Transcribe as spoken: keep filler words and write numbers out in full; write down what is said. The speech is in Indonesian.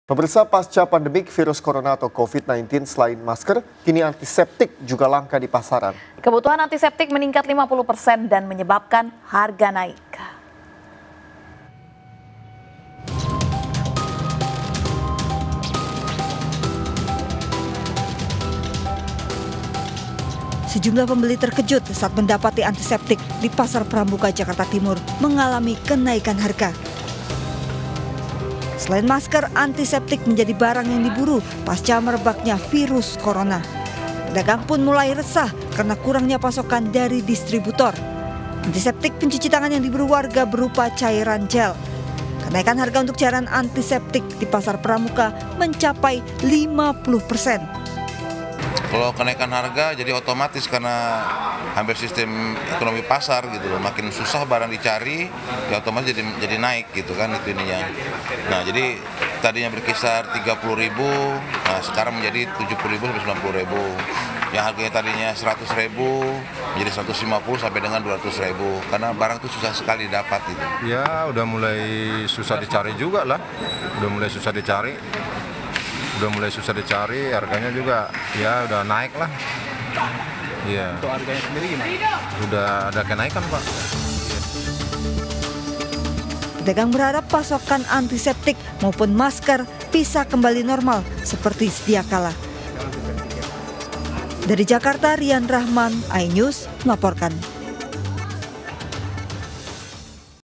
Pemirsa, pasca pandemik virus corona atau covid sembilan belas, selain masker, kini antiseptik juga langka di pasaran. Kebutuhan antiseptik meningkat lima puluh persen dan menyebabkan harga naik. Sejumlah pembeli terkejut saat mendapati antiseptik di Pasar Pramuka, Jakarta Timur mengalami kenaikan harga. Selain masker, antiseptik menjadi barang yang diburu pasca merebaknya virus corona. Pedagang pun mulai resah karena kurangnya pasokan dari distributor. Antiseptik pencuci tangan yang diburu warga berupa cairan gel. Kenaikan harga untuk cairan antiseptik di Pasar Pramuka mencapai lima puluh persen. Kalau kenaikan harga jadi otomatis karena hampir sistem ekonomi pasar gitu loh, makin susah barang dicari, ya otomatis jadi jadi naik gitu kan itu ininya. Nah jadi tadinya berkisar tiga puluh ribu, nah sekarang menjadi tujuh puluh ribu sampai sembilan puluh ribu. Yang harganya tadinya seratus ribu menjadi seratus lima puluh sampai dengan dua ratus ribu karena barang itu susah sekali dapat itu. Ya udah mulai susah dicari juga lah, udah mulai susah dicari. Udah mulai susah dicari, harganya juga ya udah naik lah. Iya. Untuk harganya sendiri gimana? Udah ada kenaikan, Pak. Pedagang berharap pasokan antiseptik maupun masker bisa kembali normal seperti sedia kala. Dari Jakarta, Rian Rahman, iNews melaporkan.